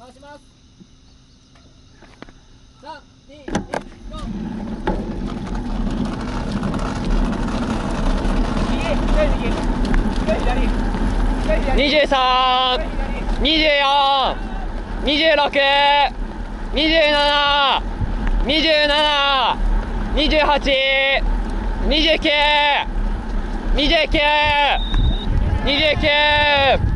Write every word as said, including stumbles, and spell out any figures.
回します。さん、に、いち、ゴー。 にじゅうさん、にじゅうよん、にじゅうろく、にじゅうなな、にじゅうなな、にじゅうはち、にじゅうきゅう、にじゅうきゅう、にじゅうきゅう